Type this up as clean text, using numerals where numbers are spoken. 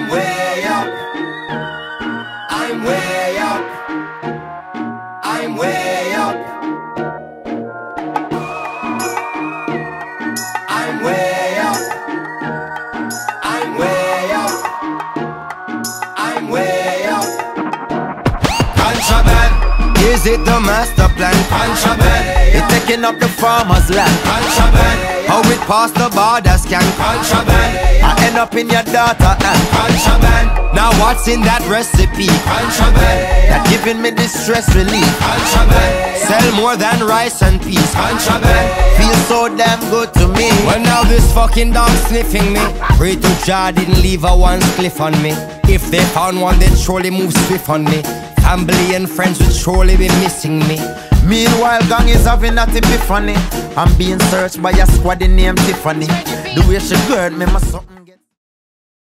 I'm way up. I'm way up. I'm way up. I'm way up. I'm way up. I'm way up. Contraband. Is it the master plan? Contraband. It's taking up the farmer's land. Contraband. How it pass the border scan. Contraband. I end up in your daughter hand. Contraband. Now what's in that recipe? Contraband. That giving me distress relief. Contraband. Sell more than rice and peas. Contraband. Feels so damn good to me. Well, now this fucking dog sniffing me. Pray to Jah didn't leave a one cliff on me. If they found one, they'd surely move swift on me. Family and friends would surely be missing me. Meanwhile, gang is having that epiphany. I'm being searched by a squad named Tiffany. The way she gird me, my something.